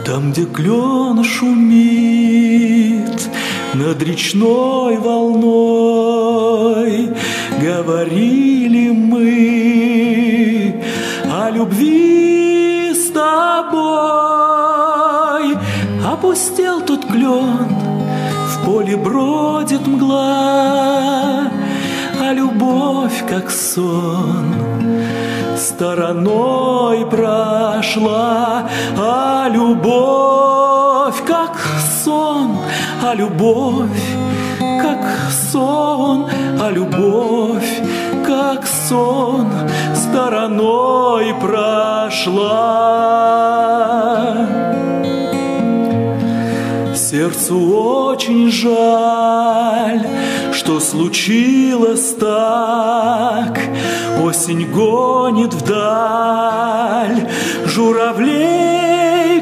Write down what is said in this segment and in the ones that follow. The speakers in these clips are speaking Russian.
Там, где клен шумит над речной волной, говорили мы о любви с тобой. Опустел тот клен, в поле бродит мгла, а любовь, как сон, стороной прошла. А любовь, как сон, а любовь, как сон, а любовь, как сон, стороной прошла. Сердцу очень жаль, что случилось так. Осень гонит вдаль журавлей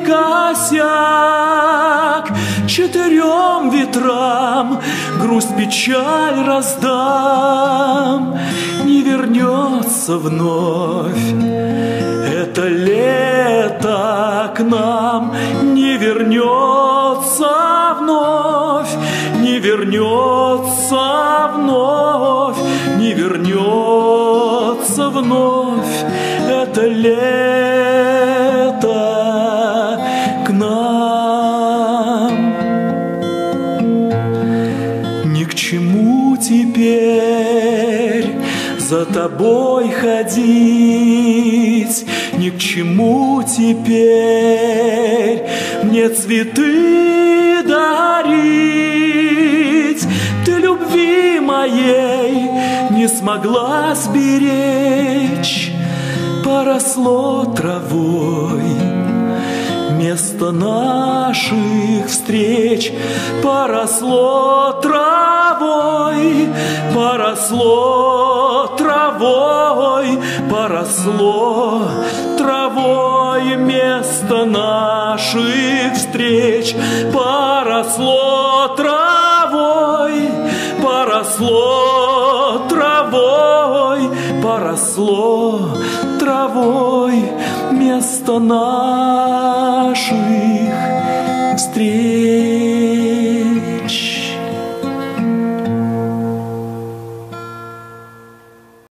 косяк. Четырем ветрам грусть, печаль раздам. Не вернется вновь это лето к нам, не вернется вновь, не вернется вновь, не вернется вновь это лето к нам. Ни к чему теперь за тобой ходить, ни к чему теперь мне цветы дарить. Ты любви моей не смогла сберечь, поросло травой место наших встреч. Поросло травой, поросло травой, поросло травой место наших встреч. Поросло травой, поросло травой, поросло травой место наших встреч.